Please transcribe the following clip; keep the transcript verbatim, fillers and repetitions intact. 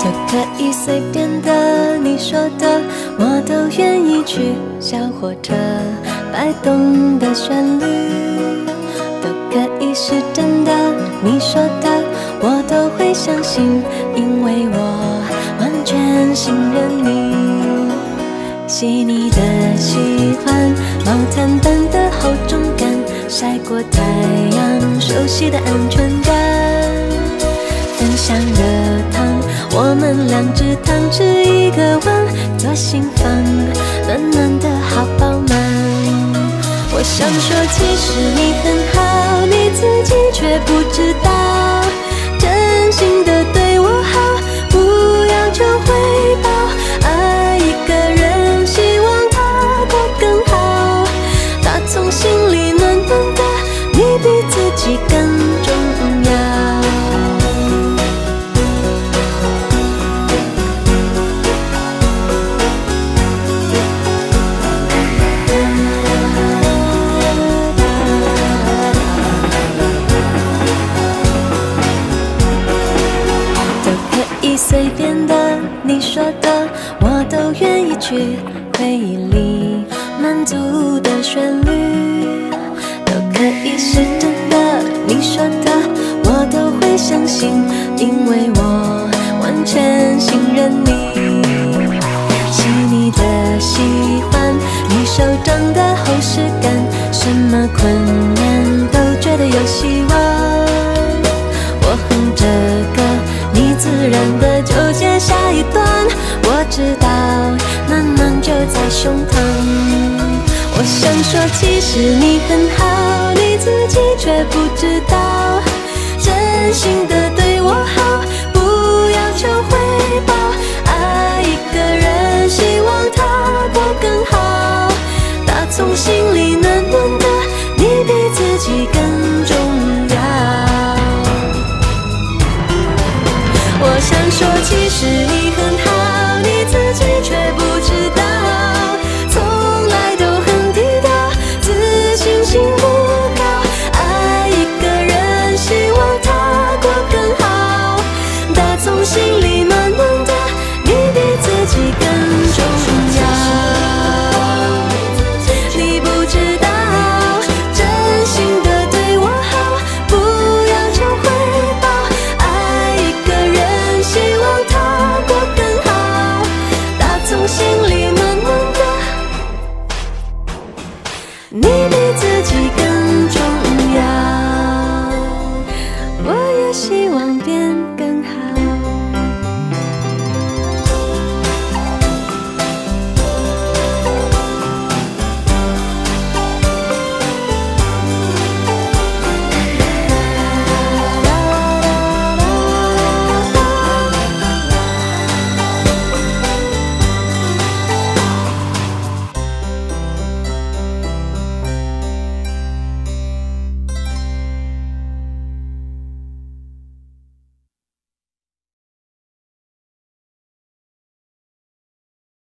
就可以随便的，你说的我都愿意去。小火车摆动的旋律都可以是真的，你说的我都会相信，因为我完全信任你。细腻的喜欢，毛毯般的厚重感，晒过太阳，熟悉的安全感。分享热汤，我们两只汤匙一个碗，左心房，暖暖的好饱满。我想说，其实你很好，你自己却不知道，真心的对我好，不要求回报。爱一个人，希望他过更好，打从心里暖暖的，你比自己更重要。随便的，你说的我都愿意去。回忆里满足的旋律都可以是真的，你说的我都会相信，因为我完全信任你。细腻的喜欢，你手掌的厚实感，什么困难都觉得有希望。我哼着歌，你自然的就接下一段，我知道暖暖就在胸膛。我想说，其实你很好，你自己却不知道，真心的对我好，不要求回报。爱一个人，希望他过更好，打从心里暖暖的，你比自己更重要。我想说，其实你很好，你自己却不知道，从来都很低调，自信心不高。爱一个人，希望他过更好，打从心里暖暖的，你比自己更重要。你不知道，真心的对我好，不要求回报。爱一个人，希望他过更好，打从心里暖暖的，你比自己更重要。我也希望别